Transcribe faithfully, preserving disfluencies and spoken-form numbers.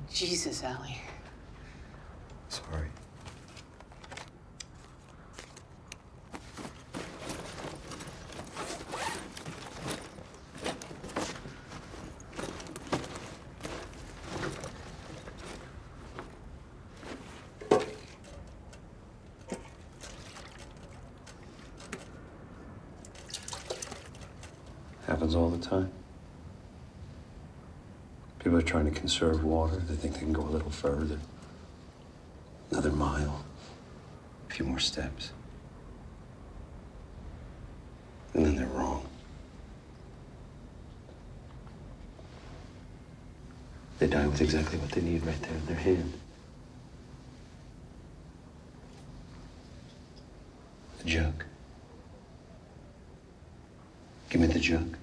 Jesus, Allie. Sorry. Happens all the time. People are trying to conserve water. They think they can go a little further. Another mile. A few more steps. And then they're wrong. They die with exactly what they need right there in their hand. The jug. Give me the jug.